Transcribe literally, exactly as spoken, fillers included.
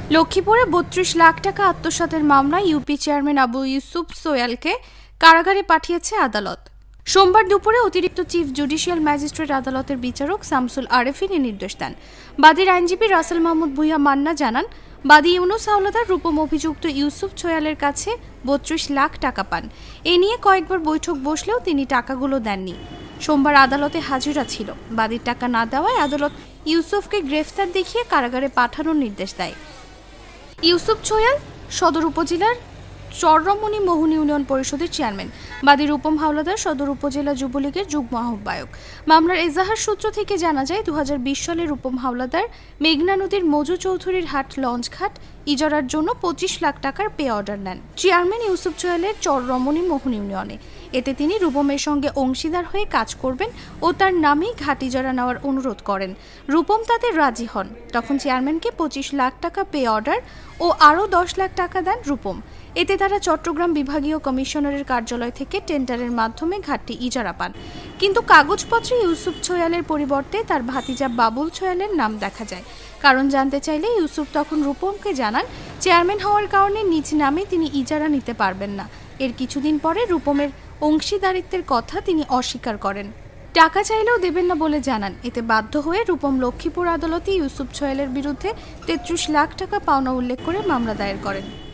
লক্ষ্মীপুরে বত্রিশ লাখ টাকা আত্মসাতের মামলায় ইউপি চেয়ারম্যান আবু ইউসুফ সোয়ালকে কারাগারে পাঠিয়েছে আদালত। সোমবার দুপুরে অতিরিক্ত চিফ জুডিশিয়াল ম্যাজিস্ট্রেট আদালতের বিচারক শামসুল আরেফিন এ নির্দেশ দেন। বাদীর আইনজীবী রাসেল মাহমুদ ভুইয়া মান্না জানান, বাদী ইউনুস হাওলাদার রূপম অভিযুক্ত ইউসুফ সোয়ালের কাছে বত্রিশ লাখ টাকা পান। এ নিয়ে কয়েকবার বৈঠক বসলেও তিনি টাকাগুলো দেননি। সোমবার আদালতে হাজিরা ছিল। বাদীর টাকা না দেওয়ায় আদালত ইউসুফকে গ্রেফতার দেখিয়ে কারাগারে পাঠানোর নির্দেশ দেয়। ইউসুফ সোয়াল সদর উপজেলার চররমণি মোহন ইউনিয়ন পরিষদের চেয়ারম্যান। বাদী রূপম হাওলাদার সদর উপজেলা যুবলীগের যুগ্ম আহ্বায়ক। মামলার এজাহার সূত্র থেকে জানা যায়, দু হাজার বিশ সালে রূপম হাওলাদার মেঘনা নদীর মজু চৌধুরীর হাট লঞ্চঘাট ইজারার জন্য পঁচিশ লাখ টাকার পে অর্ডার নেন চেয়ারম্যান ইউসুফ সোয়ালের চররমণি মোহন ইউনিয়নে। এতে তিনি রূপমের সঙ্গে অংশীদার হয়ে কাজ করবেন ও তার নামেই ঘাট ইজারা নেওয়ার অনুরোধ করেন। রূপম তাতে রাজি হন। তখন চেয়ারম্যানকে পঁচিশ লাখ টাকা পে অর্ডার ও আরও দশ লাখ টাকা দেন রূপম। এতে তারা চট্টগ্রাম বিভাগীয় কমিশনারের কার্যালয় থেকে টেন্ডারের মাধ্যমে ঘাটটি ইজারা পান। কিন্তু কাগজপত্রে ইউসুফ সোয়ালের পরিবর্তে তার ভাতিজা বাবুল সোয়ালের নাম দেখা যায়। কারণ জানতে চাইলে ইউসুফ তখন রূপমকে জানান, চেয়ারম্যান হওয়ার কারণে নিজ নামে তিনি ইজারা নিতে পারবেন না। এর কিছুদিন পরে রূপমের অংশীদারিত্বের কথা তিনি অস্বীকার করেন। টাকা চাইলেও দেবেন না বলে জানান। এতে বাধ্য হয়ে রূপম লক্ষ্মীপুর আদালতে ইউসুফ সোয়ালের বিরুদ্ধে তেত্রিশ লাখ টাকা পাওনা উল্লেখ করে মামলা দায়ের করেন।